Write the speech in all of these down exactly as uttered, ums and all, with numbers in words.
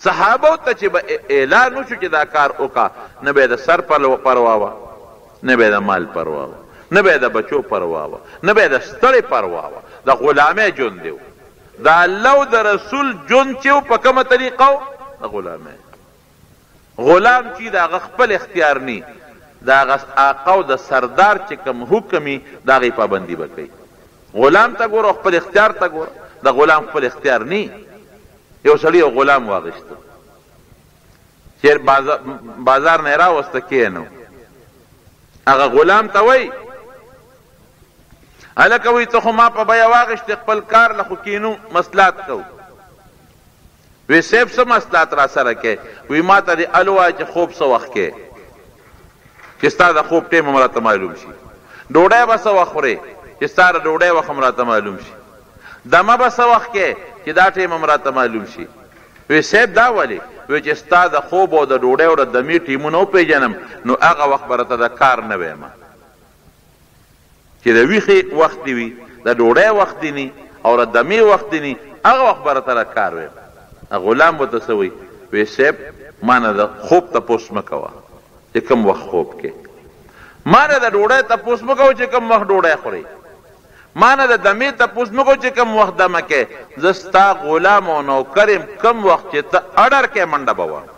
صحابو ته چې به اعلان وشو چې دا کار وکړه، نه به یې د سر پروا وه، نه به یې د مال پروا وه، نه به یې د بچو پروا وه، نه به یې د ستړې پروا وه. د غلامۍ ژوند دی. د الله او د رسول ژوند چې و په کومه طریقه و؟ د غلامۍ. غلام چې د هغه خپل اختیار نی، د هغه آقا او د سردار چې کوم حکم وي د هغې پابندي به کوي. غلام ته ګوره، خپل اختیار ته ګوره. د غلام خپل اختیار نی. یو سړي یو غلام واغېسته، چېر بازار نه یې راوسته کېنو، هغه غلام ته وایي هلکه وایي ته خو ما په بیه واغېشتې، خپل کار له خو کینو مصلحت کوو. وی صاحب څه مصلحت را سره کوې؟ وی ما ته دې ال ووایه چې خوب څه وخت کې، چې ستا د خوب ټیم هم راته معلوم شي. ډوډۍ به څه وخت خورې، چې ستا د ډوډۍ وخت هم راته معلوم شي. دمه به څه وخت کې، چې دا ټیم هم راته معلوم شي. وی صاحب دا ولې؟ وی چې ستا د خوب او د ډوډۍ او د دمې ټیمونه وپېژنم، نو هغه وخت به راته د کار نه ویم. چې د ویښې وخت دې وي، د ډوډۍ وخت دې ني او د دمې وخت دې ني، هغه وخت به راته د کار ویم. غلام ورته څه وایي؟ وی صاحب ما نه د خوب تپوس مه کوه چې کوم وخت خوب کې، ما نه د ډوډۍ تپوس مه کوه چې کوم وخت ډوډۍ خورې، ما نه د دمې تپوس مه کوه چې کوم وخت دمه کې. زه ستا غلام او نوکر یم، کوم وخت چې ته اډر کې منډه به وه،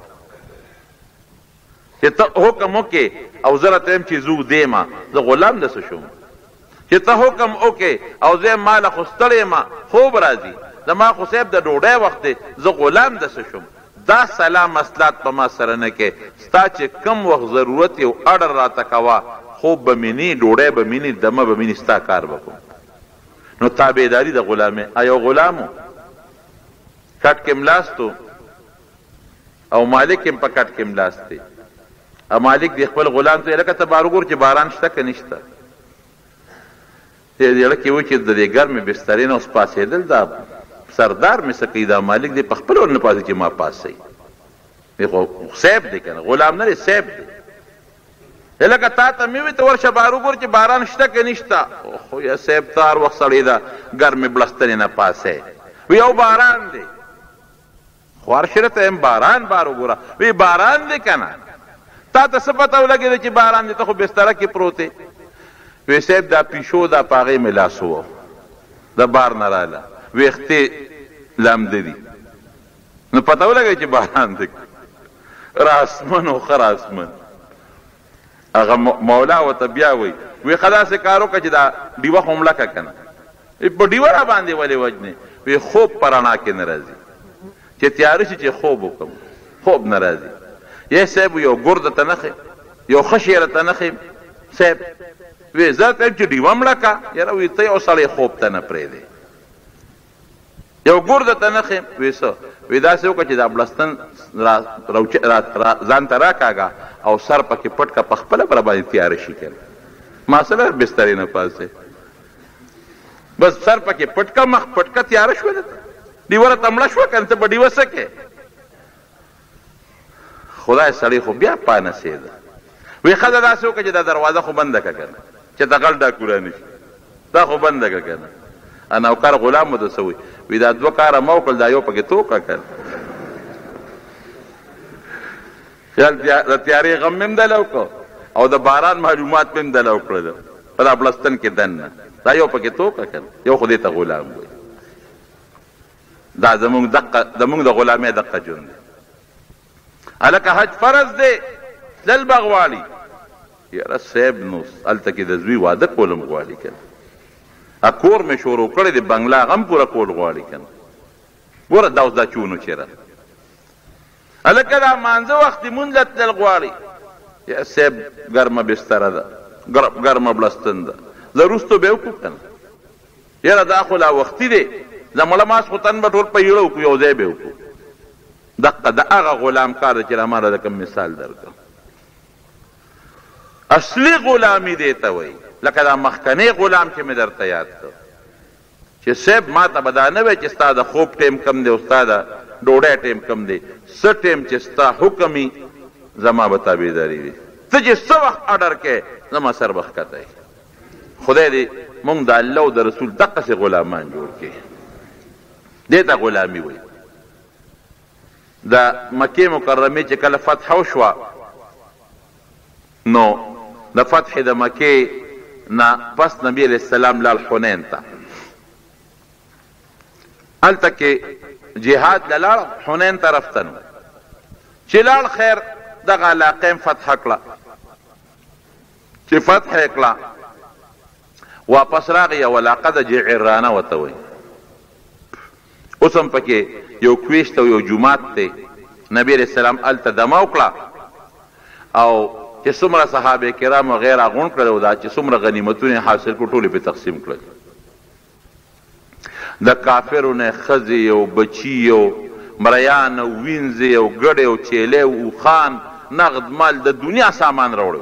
چې ته حکم وکې او زه راته یم چې زو دیمه، زه غلام دسه شوم. چې ته حکم وکې او زه یم ماله خو ستړی یم، خوب راځي، زما خو صاحب د ډوډۍ وخت دی، زه غلام دسه شوم. دا سلام مصلحت په ما سره نه کې. ستا چې کم وخت ضرورت یو اډر راته کوه، خوب به مینی، ډوډۍ به مینی، دمه به مینی، ستا کار به کوم. نو تابعداري د غلامۍ. ایو غلامو کټ کې ملاستو او مالک هم په کټ کې ملاست دی. او مالک دی خپل غلام ته لکه ته بار وګور چې باران شته که نشته. دې لکه و چې د دې ګرمې بسترې نه اوس پاسېدل، دا سردار مې څه کوي، دا مالک دی په خپل ور نه پاسې چې ما پاسوي. دی خو صیب دی که نه، غلام نه دی، صیب دی. لکه تا ته مې وي ته ورشه بار وګور چې باران شته که نشته. خو یا صیب ته هر وخت سړی د ګرمې بړستنې نه پاسې وي یو باران دی. خو هر شي ته یم باران بار وګوره، وی باران دی که نه؟ تا ته څه پته ولګېده چې باران دی؟ ته خو بستره کې پروت دی. وی صاحب دا پیشو دا په هغې مې لاس ووه، د بار نه راله، ویښتې لامده دي، نو پته ولګوي چې باران دی. راسمن و ښه راسمن. هغه مولا ورته بیا وایي وی ښه داسې کار وکړه چې دا ډیوه خو مړه کړه که نه. په ډیوه را باندې ولې وجنې؟ وی خوب په رڼا کې نه راځي، چې تیاره شي چې خوب وکړم، خوب نه راځي. یې صاحب یو ګرده ته نښې، یو ښه شی راته نښې صاحب. وی زه ته چې ډیوه مړه کړه، یاره وی ته یو سړی خوب ته نه پرېږدې. یو ګرده ته نښې، وی څه؟ وی داسې وکړه چې دا بړستن ځان ته راکاږه او سر پکې پټ کړه، په خپله به راباندې تیاره شي که نه. ما سره بسترې نه پاسې بس سر پکې پټ کړه، مخ پټ کړه، تیاره شوه. ډیوه راته مړه شوه که نه، ته به ډیوه څه کې؟ خدای سړی خو بیا پانسېده. وی ښځه داسې وکړه چې دا دروازه خو بنده کړه که نه، چې ته غل ډاکو رانه شي، دا خو بنده کړه که نه. نوکر غلام ورته څه وایي؟ وی دا دوه کاره ما وکړل، دا یو پکې تو کړه که نه. د تیارې غم مې هم دله وکړه او د باران معلومات مې هم دله وکړله په دا بړستن کې دننه، دا یو پکې تو کړه که نه. یو خو دې ته غلام وایي. دا زمونږ دقه زمونږ د غلامۍ دقه ژوند دی. هلکه حج فرض دی، تلل به غواړي. یاره صاحب نو هلته کې د زوی واده کول هم غواړي که نه. کور مې شروع کړی دی، بنګله هغه هم پوره کول غواړي که نه. ګوره دا اوس دا چونو چېره هلکه دا مانځه وخت لمونځ له تلل غواړي. یا صاحب ګرمه بستره ده، ګرمه بړستن ده، زه وروستو به یې وکړو که نه. یاره دا خو لا وختي دی، زه مړه ماسخوتن به ټول په یړه وکړو، یو ځای به یې وکړو. دقه د هغه غلام کار دی چې ما را د کوم مثال درکړم. اصلي غلامي دی ته وایي، لکه دا مخکنی غلام چې مې درته یاد کړ چې صاحب ما ته به دا نه وایي چې ستا د خوب ټیم کم دی او ستا د ډوډۍ ټیم کم دی. څه ټیم چې ستا حکم وي زما به تابعداري وي. ته چې څه وخت اډر کې زما سر به ښکته وي. خدای دې مونږ د الله او د رسول دقسې غلامان جوړ کړي. دې ته غلامي وایي. د مکې مکرمې چې کله فتح وشوه نو د فتح د مکې نه پس نبی علیه السلام لاړ حنین ته هلته کې جهاد له لاړ حنین طرف ته نو چې لاړ خیر دغه علاقه یې فتح کړه چې فتح یې کړه واپس راغی یو علاقه د جعرانه ورته وایي اوس هم پکې یو کویشت او یو جومات دی نبی علیه السلام هلته دمه وکړه او چې څومره صحابه کرام غیر غونډ کړل او دا چې څومره غنیمتونه حاصل کړو ټول په تقسیم کړل د کافرو نه ښځې او بچي او مریان او وینځې او ګډې او چیلې او خان نغد مال د دنیا سامان راوړی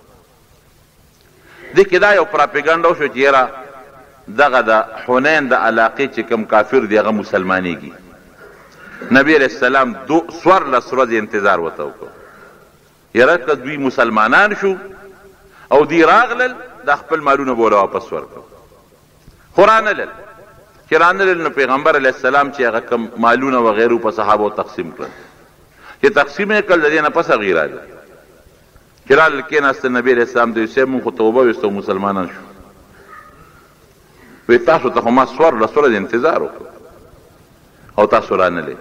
دې کې دا یو پراپیګنډ وشو چې یاره دغه د حنین د علاقې چې کوم کافر دی هغه مسلمانېږي نبی علیه السلام دو څوارلس ورځې انتظار ورته وکړو یاره که دوی مسلمانان شو او دوی راغلل دا خپل مالونه به واپس ورکړو خو رانلل چې رانلل نو پیغمبر علیه السلام چې هغه کوم مالونه وغیرو په صحابو تقسیم کړل چې تقسیم یې کړل د دې نه پس هغوی راغلل چې رالل کېناستل نبي علیه السلام ته صاحب مونږ خو توبه ویستو مسلمانان شو وی تاسو ته خو ما څوارلس ورځې انتظار وکړو او تاسو رانلې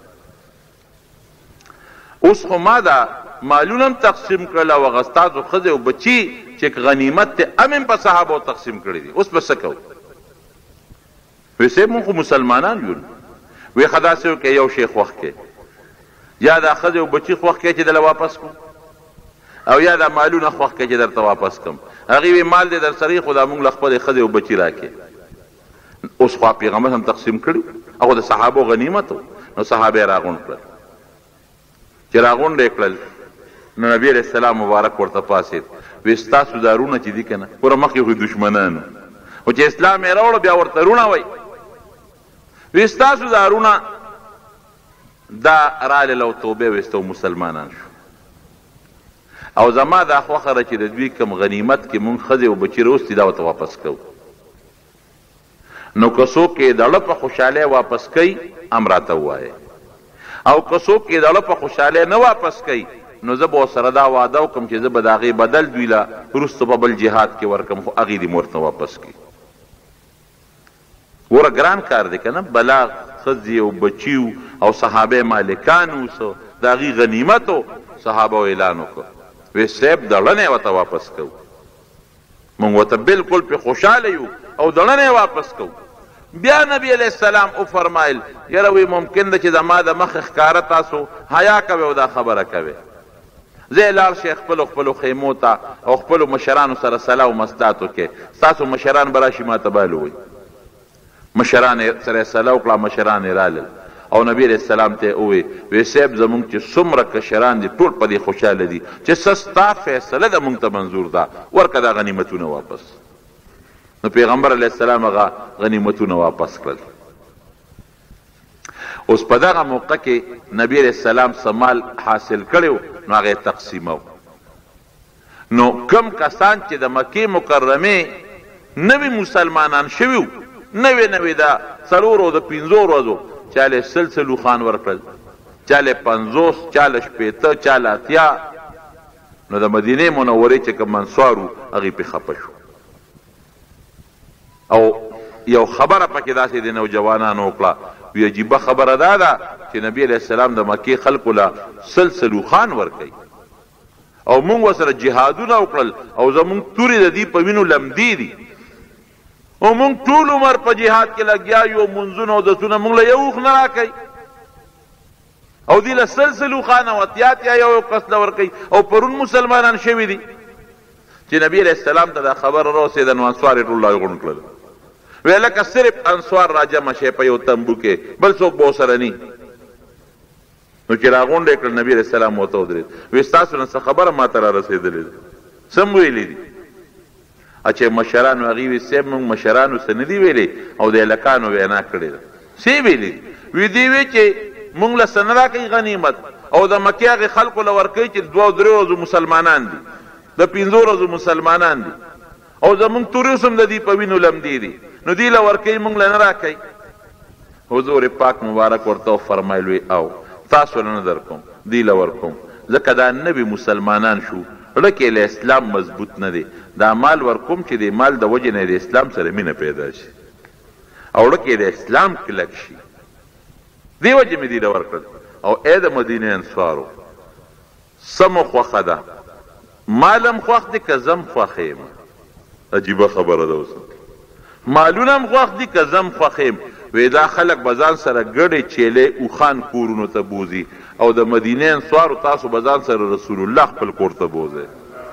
اوس خو ما دا مالونه هم تقسیم کړل او هغه ستاسو ښځې او بچي چې غنیمت دی هم هم په صحابو تقسیم کړي دي اوس به څه کوو وی صاحب مونږ خو مسلمانان یو وی ښه داسې وکړئ یو شی خوښ کړئ یا دا ښځې او بچي خوښ کړئ چې دله واپس کړو او یا دا مالونه خوښ کړئ چې درته واپس کړم هغې وی مال دی در سره خو دا مونږ له خپلې ښځې او بچي راکړې اوس خو پیغمبر هم تقسیم کړي هغه د صحابو غنیمت و نو صحابه یې راغونډ کړل چې راغونډ یې کړل نو نبی علیه السلام مبارک ورته پاڅېد وی ستاسو دا رونه چې دي که نه ګوره مخکې خو دشمنانو خو چې اسلام یې راوړو بیا ورته رونه وایي وی ستاسو دا رونه دا رالل او توبې ویسته مسلمانان شو او زما دا خوښه ده چې د دوی کوم غنیمت کې مونږ ښځې او بچي راوستي دا ورته واپس کوو نو که څوک یې د اړه په خوشحالۍ واپس کوي هم راته ووایه او که څوک یې د اړه په خوشحالۍ نه واپس کوي نو زه به ورسره دا وعده وکړم چې زه به د هغې بدل دوی له وروسته په بل جهاد کې ورکړم خو هغې دې مې ورته واپس کړي ګوره ګران کار دی که نه بلاغ ښځې او بچي او صحابه مالکان اوسه د هغې غنیمت و صحابه اعلان وکړ وی صاحب دړنې ورته واپس کوو مونږ ورته بلکل پې خوشحاله یو او دړنې واپس کوو بیا نبی علیه السلام وفرمایل یاره وی ممکن ده چې زما د مخ ښکاره تاسو حیا کوئ او دا خبره کوئ زه لاړ شئ خپلو خپلو خیمو ته او خپلو مشرانو سره صلاح و مصلحت وکړئ ستاسو مشران به راشي ما ته بال ووایي مشران سره صلاح وکړه مشران یې رالل او نبی علیه السلام ته ووی وی صاحب زمونږ چې څومره کشران دي ټول په دې خوشحاله دي چې څه ستا فیصله ده مونږ ته منظور ده ورکه دا غنیمتونه واپس نو پیغمبر علیه السلام هغه غنیمتونه واپس کړل اوس په دغه موقع کې نبی علیه السلام څه مال حاصل کړی نو هغه یې تقسیمو نو کم کسان چې د مکې مکرمې نوي مسلمانان شوي وو نوې نوې دا څلورو د پنځو ورځو چاله سل سلو خان ورکړل چاله پنځوس چاله شپېته چاله اتیا نو د مدینې منورې چې کوم منصارو هغې پې خفه شو او یو خبره پکې داسې د نوجوانانو وکړه وی عجیبه خبره دا ده چې نبی علیه السلام د مکې خلکو له سل سلو خان ورکوي او مونږ ورسره جهادونه وکړل او زمونږ تورې د دې په وینو لمدې دي او مونږ ټول عمر په جهاد کې لګیا یو منځونه او دسونه مونږ له یو اوښ نه راکوي او دوی له سل سلو خان او اتیا اتیا یو یو کس له ورکوي او پرون مسلمانان شوي دي چې نبي علیه السلام ته دا خبره راورسېده نو انصار یې ټول راغونډ کړل وی لکه صرف انصار راجمع شي په یو تمبو کې بل څوک به ورسره ني نو چې راغونډ یې کړل نبي علیه السلام ورته ودرېد وی ستاسو نه څه خبره ما ته را رسېدلې ده څه م ویلي دي چې مشرانو هغې وي صاحب مونږ مشرانو څه نه دي ویلې او د هلکانو وینا کړې ده څه ویلي دي وی دې وی چې مونږ له څه نه راکوي غنیمت او د مکې هغې خلکو له ورکوي چې دوه او درې ورځو مسلمانان دي د پنځو ورځو مسلمانان دي او زمونږ تورې اوس هم د دې په وینو لمدې دي نو دې له ورکوي مونږ له نه راکوي حضور پاک مبارک ورته وفرمایل وی او تاسو نه در کوم دی له ورکوم ځکه دا نوي مسلمانان شو ړکې له اسلام مضبوط نه دی دا مال ورکوم چې د مال د وجې نه د اسلام سره مینه پیدا شي او ړکې د اسلام کلک شي دی وجې مې دی له ورکړل او ای د مدینې انصارو سمو خوښه ده مالم خوښ دی که زم خوښ یم عجیبه خبره ده اوس مالونه هم خوښ دي که زم خوښ یم وی دا خلک به ځان سره ګډې چیلې اوښان کورونو ته بوځي او د مدینې انصارو تاسو به ځان سره رسول الله خپل کور ته بوځئ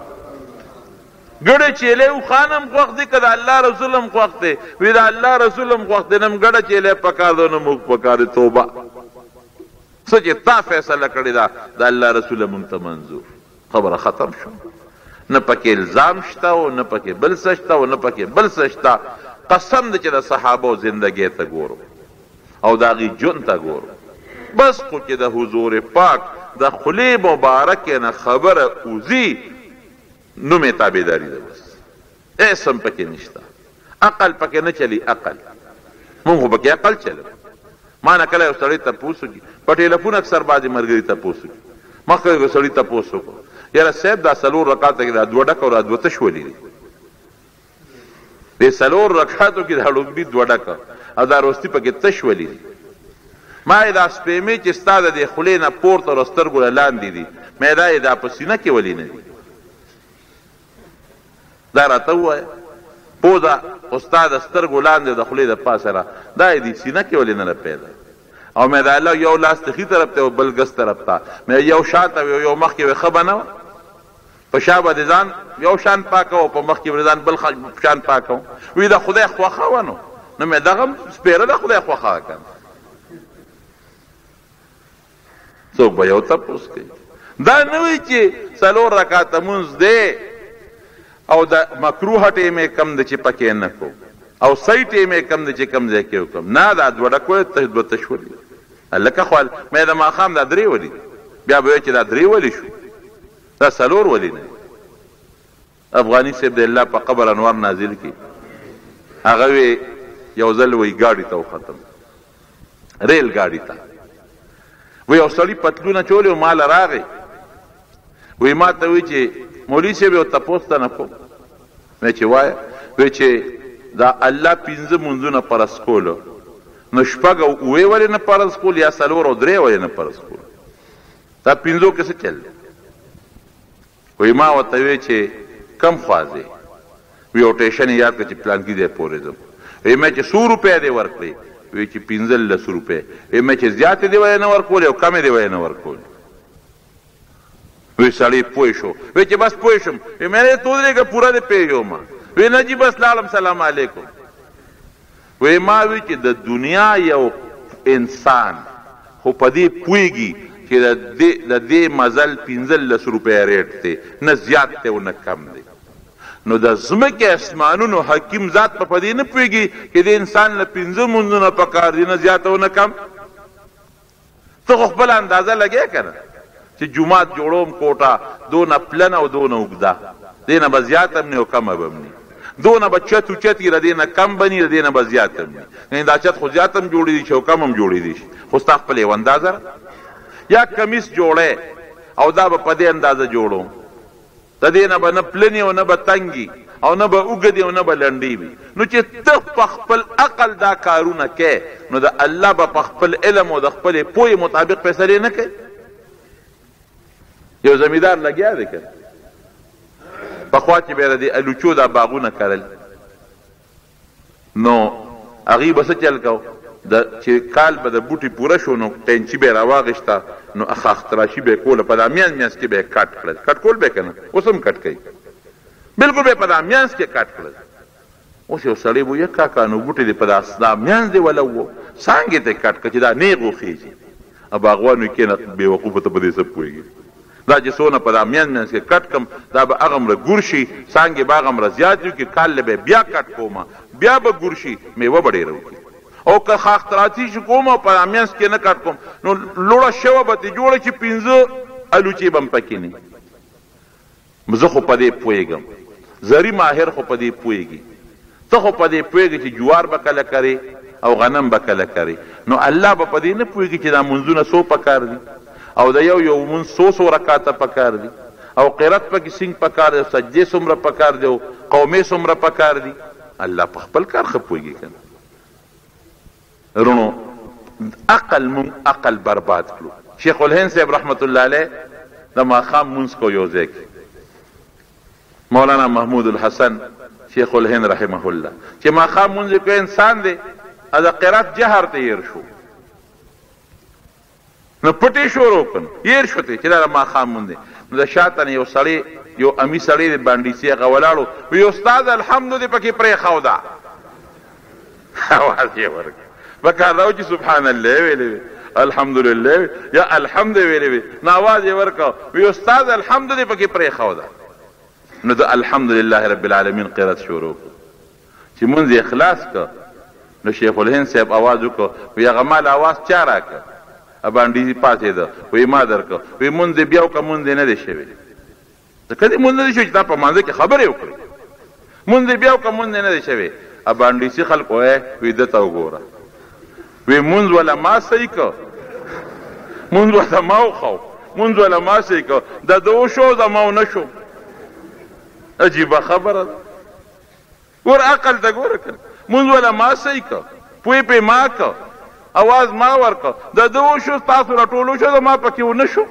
ګډې چیلې اوښان هم خوښ دي که د الله رسول هم خوښ دی وی د الله رسول هم خوښ دی نه هم ګډه چیلې پکار ده نه موږ پکار دی توبه څه چې تا فیصله کړې ده د الله رسول مونږ ته منظور خبره ختم شو نه پکې الزام شته او نه پکې بل څه شته او نه پکې بل څه شته قسم دی چې د صحابو زندګۍ ته ګورو او د هغې ژوند ته ګورو بس خو چې د حضور پاک د خولې مبارکې نه خبره اوځي نوم یې تابعداري ده بس هېڅ هم پکې نشته عقل پکې نه چلی عقل مونږ خو پکې عقل چلو ما نه کله یو سړی تپوس وکړي په ټیلیفون اکثر بعضې ملګري تپوس وکړي مخکې یو سړي تپوس وکړو یاره صاحب دا څلور رکعاته کې دا دوه ډکه او دا دوه تش ولي دي دې څلور رکعاتو کې دا لومړي دوه ډکه او دا وروستي پکې تش ولي دي ما یې دا سپېمې چې ستا د دې خولې نه پورته له سترګو نه لاندې دي ما یې دا یې دا په سینه کې ولې نه دي دا راته ووایه پوزه خو ستا د سترګو لاندې د خولې د پاسه را دا یې دې سینه کې ولې نه پیدا او مې دا الله یو لاس ته ښي طرف ته او بل ګس طرف ته مې یو شاته وي یو مخکې وي ښه به نه وه په شا به د ځان یو شان پاکه او په مخکې به د ځان بل شان پاکه وي د خدای خوښه وه نو نو مې دغه سپېره د خدای خوښه وه که څوک به یو تپوس کوي دا نه وي چې څلور رکعاته مونځ دی او د مکروه ټیمې کم دی چې پکې نه کوو او صحیح ټیمې کم دی چې کم ځای کې وکړم نه دا دوه ډکوې ته دوه تش ولي هلکه خو مې د ماښام دا درې ولي بیا به وایي چې دا درې ولي شو دا څلور ولي نه افغاني صاحب د الله په قبر انوار نازل کړي هغه وی یو ځل وی ګاډي ته وختم ریل ګاډي ته وی یو سړي پتلونه چولې او ماله راغی وی ما ته وی چې مولوي صاحب یو تپوس ته نه کوم مې چې وایه وی چې دا الله پنځه منځونه فرض کولو نو شپږ او اووه ولې نه فرض کول یا څلور او درې ولې نه فرض کول دا پنځو کې څه چل دی وی ما ورته وی چې کم خوا ځې وی یو ټیشن یې یاد کړه چې پلانکي ځای پورې ځم وی مې چې څو روپۍ دې ورکړې وی چې پنځلس روپۍ وی مې چې زیاتې دې ولې نه ورکولې او کمې دې ولې نه ورکولې وی سړی پوه شو وی چې بس پوه شم وی مې تو درېږه پوره دې پېژوم وی نه جی بس لاړم سلام علیکم وی ما وی چې د دنیا یو انسان خو په دې پوهېږي چې د دې مزل پنځلس روپۍ ریټ دی نه زیات دی او نه کم دی نو د ځمکې اسمانونو حکیم ذات په دې نه پوهېږي چې د انسان له پنځه منځونه پکار دي نه زیات او نه کم ته خو خپله اندازه لګې که نه چې جومات جوړوم کوټه دونه پلنه او دونه اوږده دې نه به زیات هم نه او کمه به هم نه دونه به چت اوچت وي له دې نه کم به نه له دې نه به زیات هم نه یعنې دا چت خو زیات هم جوړېدي شي او کم هم جوړېدي شي خو ستا خپل یو اندازه یا کمیس جوړی او دا به په دې اندازه جوړو د دې نه به نه پلنې او نه به تنګي او نه به اوږدې او نه به لنډې وي نو چې ته په خپل عقل دا کارونه کوې نو د الله به په خپل علم او د خپلې پوهې مطابق فیصلې نه کوي یو زمیندار لګیا دی که پخوا چې به یې د الوچو دا باغونه کرل نو هغوی به څه چل کو چې کال به د بوټي پوره شو نو ټینچي به یې راواغېشته نو اختراشي به یې کوله په دا میانځ میانځ کې به یې کټ کړل کټ کول به یې که نه اوس هم کټ کوي بلکل به یې په دا میانځ کې کټ کړل اوس یو سړی وویل کاکا نو بوټي دې په دا میانځ دې وله وو څانګې ته یې کټ کړه چې دا نیغ وخېږي باغوان وایي کېنه بېوقوفه ته په دې څه پوهېږي دا چې څونه په دا میانځ میانځ کې کټ کړم دا به هغومره ګور شي څانګې به هغومره زیات وي چې کال به بیا کټ کومه بیا به ګور شي میوه به ډېره وکړي او که خاختراتی شي کوم او په میانځ کې نه کټ کوم نو لوړه شوه به ترې جوړه چې پنځه الوچې به هم پکې نه زه خو په دې پوهېږم زری ماهر خو په دې پوهېږي ته خو په دې پوهېږې چې جوار به کله کرې او غنم به کله کري نو الله به په دې نه پوهېږي چې دا منځونه څو پکار دي او د یو یو منځ څو څو رکاته پکار دي او قرت پکې څنګه پکار دی او سجدې څومره پکار دی او قومې څومره پکار دي الله په خپل کار ښه پوهېږي که نه رونو عقل مونږ عقل برباد کړو شیخ الهند صاحب رحمت الله علیه د ماښام مونځ کو یو ځای کې مولانا محمود الحسن شیخ الهند رحمه الله چې ماښام مونځ کو انسان دی د قرات جهر ته هیر شو نو پټې شروع کړ هیر شو ته چې دا ماښام مونځ دی نو د شاته یو سړی یو امي سړی د بانډیسي هغه ولاړو وی استاد الحمد دې پکې پرېښوده اواز یې ورکړ بکار راو چې سبحان الله ویلې الحمدلله یا الحمد ویلې نو اواز یې ورکړ وی استاد الحمد دې پکې پرېښوده نو د الحمدلله رب العالمین قرات شروع چې مونځ اخلاص کړ نو شیخ الهند صاحب आवाज وکړ وی هغه مال आवाज چا راکړ باندې پاتېده وی ما درکړ وی مونځ بیا وکړه مونځ نه دی شوی ځکه دې مونځ نه دی شوی چې دا په مانځه کې خبرې وکړې مونځ بیا وکړه مونځ نه دی شوی باندې خلک وایي وی دته وګوره وی مونځ ولا ما صحیح کړ مونځ ولا ما وخو مونځ ولا ما صحیح کړ د دو شو د ما نه شو عجیبه خبره ور عقل ته ګوره کړ مونځ ولا ما صحیح کړ پوی په ما کړ اواز ما ورکړ د دو شو تاسو را ټولو شو د ما پکې ونه شو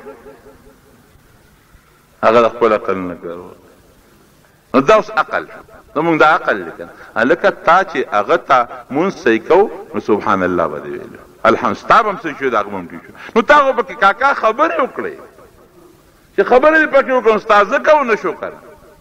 هغه د خپل عقل نه کړو نو دا اوس عقل نو موږ دا عقل لیکن لکه تا چې هغه ته مونځ صحیح کوو نو سبحان الله به دې ویلو الحمد ستا به هم صحیح شو د هغه به هم ټیک شو نو تا خو پکې کاکا خبرې وکړې چې خبرې دې پکې وکړو ستا ځکه ونه شو کړه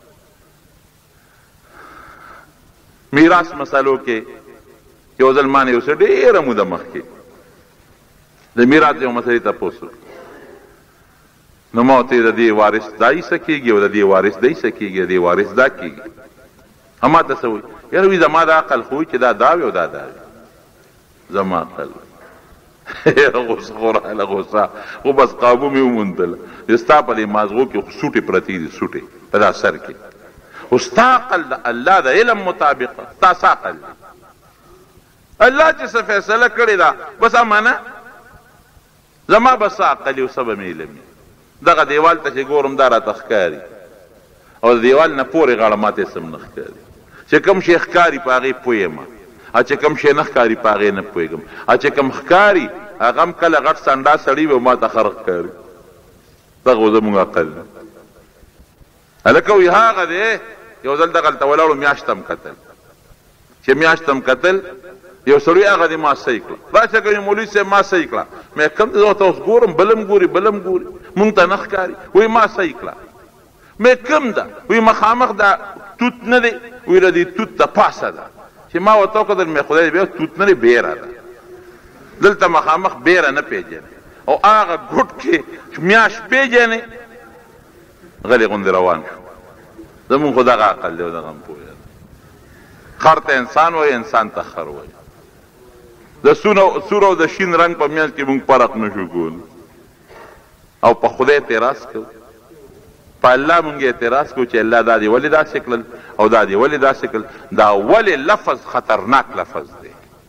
میراث مسلو کې یو ځل ما نه یو څه ډېره موده مخکې د میراث یو مسلې تپوس نو ما ورته د دې وارث دای څه کېږي او د دې وارث دی څه کېږي د دې وارث دا کېږي اما ته څه وایي یاره وایي زما دا عقل خو چې دا دا وي او دا دا وي زما عقل غوسه خو راغله غوسه خو بس قابو مې وموندله چې ستا په دې مازغو کې خو سوټې پرتې دي سوټې په دا سر کې خو ستا عقل د الله د علم مطابق ستا څه عقل دی الله چې څه فیصله کړې ده بس امانه زما بس عقل یو څه به مې علم دغه دیوال ته چې ګورم دا راته ښکاري او د دیوال نه پورې غاړه ماته سم نه ښکاري چې کوم شی ښکاري په هغې پوهېم او چې کوم شی نه ښکاري په هغې نه پوهېږم او چې کوم ښکاري هغه هم کله غټ سنډا سړي وي او ما ته خر ښکاري دغه زموږ عقل دی هلکه وایي هغه دی یو ځل دغلته ولاړو میاشتم کتل چې میاشتم کتل یو سړی هغه دې ما صحیح کړه راشه کوي مولوي صاحب ما صحیح کړه مې کوم ته ته اوس ګورم بلم ګوري بلم ګوري مونږ ته نه ښکاري وایي ما صحیح کړه مې کوم ده وایي مخامخ دا توت نه دی وایي د دې توت د پاسه ده چې ما ورته وکتل مې خدای دې بیا توت نه دی بیره ده دلته مخامخ بیره نه پېژنې او هغه ګوټ کې میاشت پېژنې غلې غوندې روان شو زمونږ خو دغه عقل دی او دغه هم پوهېږي خر ته انسان وایي انسان ته خر وایي د سور او د شین رنګ په میانځ کې موږ فرق نشو کولی او په خدای اعتراض کوو په الله موږ اعتراض کوو چې الله دا دې ولې داسې کړل او دا دې ولې داسې کړل دا ولې لفظ خطرناک لفظ دی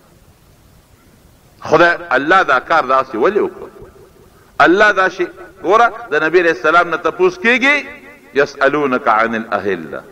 خدای الله دا کار داسې ولې وکړ الله دا شي ګوره د نبي علیه السلام نه تپوس کېږي یسألونک عن الاهله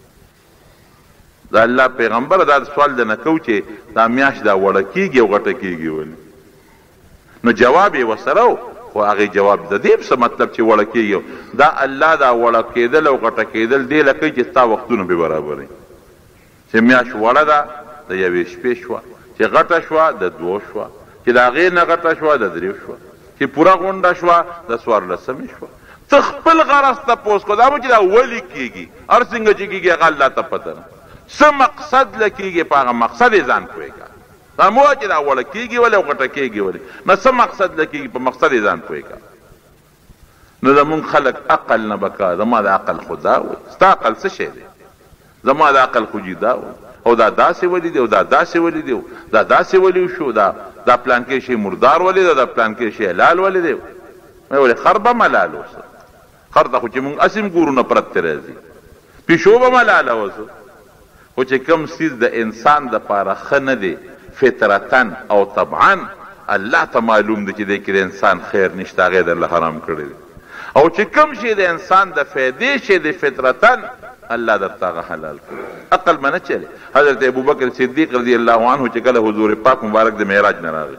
دا الله پیغمبر دا سوال د نه کو چې دا میاشت دا وړه کېږي او غټه کېږي ولې نو جواب یې ورسره خو هغې جواب د دې څه مطلب چې وړه کېږي دا الله دا وړه کېدل او غټه کېدل دې له کوي چې ستا وختونه بې برابرې چې میاشت وړه ده د یوې شپې شوه چې غټه شوه د دوو شوه چې د هغې نه غټه شوه د درېو شوه چې پوره غونډه شوه د څوارلسمې شوه ته خپل غرض تپوس کړو دا به چې دا ولې کېږي هر څنګه چې کېږي هغه الله ته پته نه څه مقصد له کېږي په هغه مقصد یې ځان پوهېږه دا مو چې دا وړه کېږي ولې او غټه کېږي ولې نه څه مقصد له کېږي په مقصد یې ځان پوهېږه نو زمونږ خلک عقل نه بکا زما د عقل خو دا وایي ستا عقل څه شی دی زما د عقل خو جدا وایي او دا داسې ولې دی او دا داسې ولې دی دا داسې ولې شو دا دا پلانکې شی مردار ولې دی دا پلانکې شی حلال ولې دی مې ولې خر به ملال اوسه خر ته خو چې مونږ اسیم ګورو نه پرت راځي پیشو به ملاله اوسه خو چې کوم څیز د انسان دپاره ښه نه دی فطرتن او طبعا الله ته معلوم دی چې دی کې د انسان خیر نشته، هغې درله حرام کړی دی. او چې کوم شی د انسان د فایدې شی دی فطرتن الله درته هغه حلال کړی. عقل به نه چلې. حضرت ابوبکر صدیق رضی الله عنه چې کله حضور پاک مبارک د معراج نه راغی،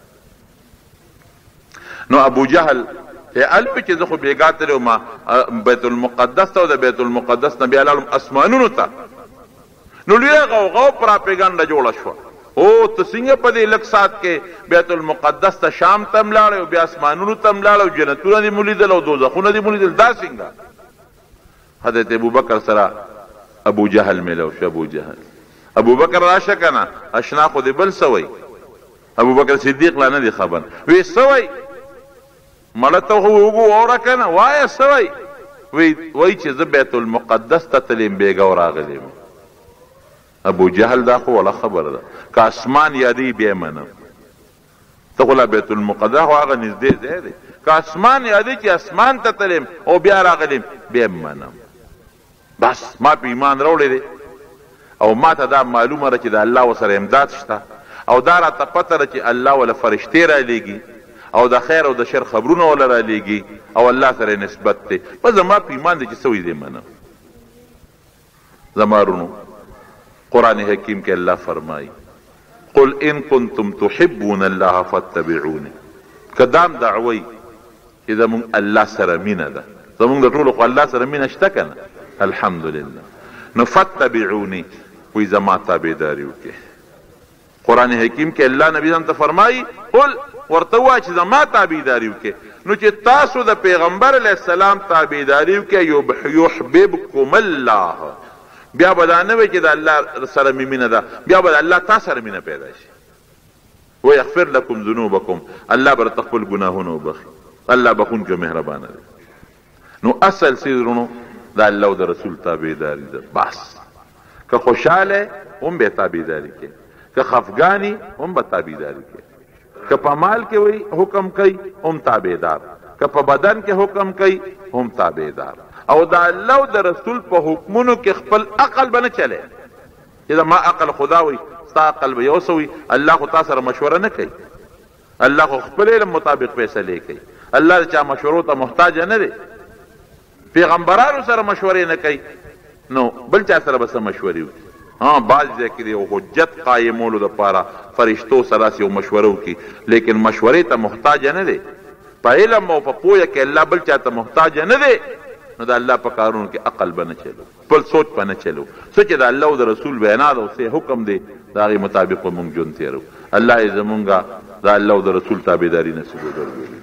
نو ابو جهل الوی چې زه خو بېګا تللی وم بیت المقدس ته او د بیت المقدس نه بیا لاړم اسمانونو ته، نو لویه غوغا پراپیګنډه جوړه شوه. او ته څنګه په دې لږ ساعت کې بیت المقدس ته شام ته هم لاړې او بیا اسمانونو ته هم لاړه او جنتونه دې مو لیدل او دوزخونه دې مو لیدل، دا څنګه؟ حضرت ابوبکر سره ابو جهل میلو شو. ابو جهل ابوبکر راشه که نه اشنا خو دې بل څه وی. ابوبکر صدیق لا نه دی خبر، وی څه وی مړه ته خو وګو اوره که نه وایه څه وی؟ وی چې زه بیت المقدس ته تلیم بېګا او راغلی یم. ابو جهل دا خو ولا خبر ده، که اسمان یادی بیا منم. ته خو لا بیت المقدس خو هغه نږدې ځای دی، که اسمان یادی چې اسمان ته تلیم او بیا راغلیم بیا منم. بس ما په ایمان راوړی دی او ما ته دا معلومه ده چې د الله ورسره امداد شته او دا راته پته ده چې الله وله فرشتې رالیږي او د خیر او د شر خبرونه وله رالیږي او الله سره نسبت دی. بس زما په ایمان دی چې سوی دی منم. زما رونو قرآن حکیم کې الله فرمایي قل ان کنتم تحبون الله فاتبعوني. که دام دعوی چې زمونږ الله سره مینه ده، زمونږ د ټولو خو الله سره مینه شته که نه؟ الحمدلله. نو فاتبعوني وی زما تابعداري وکړئ. قرآن حکیم کې الله نبی ته فرمایي قل ورته ووایه چې زما تابعداري وکړئ. نو چې تاسو د پیغمبر علیه السلام تابعداري وکړئ یحببکم الله، بیا به دا نه وی چې د الله سره مې مینه ده، بیا به د الله تا سره مینه پیدا شي. ویغفر لکم ذنوبکم، الله به درته خپل ګناهونه وبخي. الله بخونکی مهربانه دی. نو اصل څیز رونو د الله او د رسول تابعداري ده. بس که خوشحاله هم به تابعداري کوي، که خفګانی هم به تابعداري کوي، که په مال کې وی حکم کوي هم تابعدار، که په بدن کې حکم کوي هم تابعدار. او د الله او د رسول په حکمونو کې خپل عقل به نه چلی چې ما عقل خدا وي ستا عقل به یو څه وي. الله خو تا سره مشوره نه کوي، الله خو خپل علم مطابق فیصلې کوي. الله د چا مشورو ته محتاج نه دی. پیغمبرانو سره مشورې نه کوي، نو بل چا سره به څه مشورې وکړي؟ ها بعض ځای کې د حجت قایمولو دپاره فرشتو سره یو مشوره وکړي، لیکن مشورې ته محتاج نه دی. په علم او په پوهه کې الله بل چا ته محتاج نه دی. نو د الله په کارونو کې عقل به نه چلو، خپل سوچ به نه چلو. څه چې د الله او د رسول بیان ده او څه حکم دی د هغې مطابق به مونږ ژوند تېرو. الله یې زمونږ د الله او د رسول تابعداري نصیب وګرځوي.